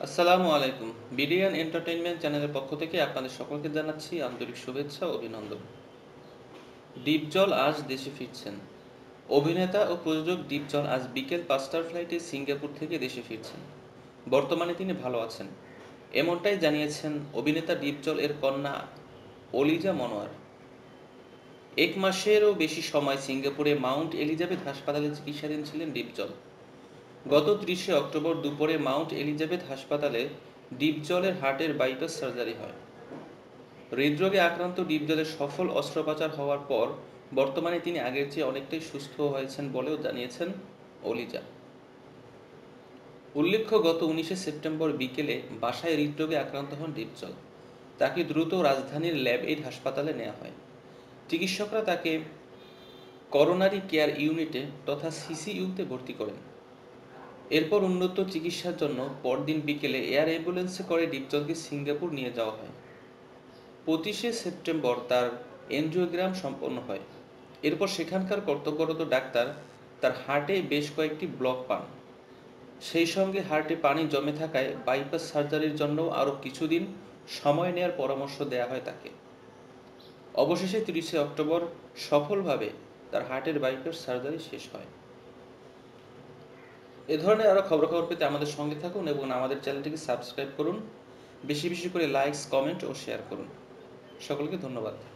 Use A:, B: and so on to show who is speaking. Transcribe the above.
A: আসসালামু আলাইকুম। BDN entertainment চ্যানেলের পক্ষ থেকে আপনাদের সকলকে জানাচ্ছি আন্তরিক শুভেচ্ছা ও অভিনন্দন। দীপজল আজ দেশে ফিরছেন। অভিনেতা ও প্রযোজক দীপজল আজ বিকেল ৫টার ফ্লাইটে সিঙ্গাপুর থেকে দেশে ফিরছেন। বর্তমানে তিনি ভালো আছেন, এমনটাই জানিয়েছেন অভিনেতা দীপজল এর কন্যা অলিজা মনোয়ার। ১ মাসেরও বেশি সময় সিঙ্গাপুরে মাউন্ট এলিজাবেথ হাসপাতালে চিকিৎসাধীন ছিলেন দীপজল। গত ৩০শে অক্টোবর দুপুরে মাউন্ট এলিজাবেথ হাসপাতালে ডিপজলের হার্টের বাইপাস সার্জারি হয়। হৃদরোগে আক্রান্ত ডিপজলের সফল অস্ত্রোপচার হওয়ার পর বর্তমানে তিনি আগের চেয়ে অনেকটাই সুস্থ হয়েছেন বলেও জানিয়েছেন অলিজা। উল্লেখ্য, গত ১৯শে সেপ্টেম্বর বিকেলে বাসায় হৃদরোগে আক্রান্ত হন ডিপজল। তাকে দ্রুত রাজধানীর ল্যাবএইড হাসপাতালে নেওয়া হয়। চিকিৎসকরা তাকে করোনারি কেয়ার ইউনিটে তথা সিসিইউতে ভর্তি করেন। এরপর উন্নত চিকিৎসার জন্য পরদিন বিকেলে এয়ার অ্যাম্বুলেন্সে করে ডিপজলকে সিঙ্গাপুর নিয়ে যাওয়া হয়। ২৫শে সেপ্টেম্বর তার এনজিওগ্রাম সম্পন্ন হয়। এরপর সেখানকার কর্তব্যরত ডাক্তার তার হার্টে বেশ কয়েকটি ব্লক পান। সেই সঙ্গে হার্টে পানি জমে থাকায় বাইপাস সার্জারির জন্য আরও কিছুদিন সময় নেওয়ার পরামর্শ দেওয়া হয় তাকে। অবশেষে ৩০শে অক্টোবর সফলভাবে তার হার্টের বাইপাস সার্জারি শেষ হয়। এ ধরনের আরও খবর পেতে আমাদের সঙ্গে থাকুন এবং আমাদের চ্যানেলটিকে সাবস্ক্রাইব করুন। বেশি বেশি করে লাইকস, কমেন্ট ও শেয়ার করুন। সকলকে ধন্যবাদ।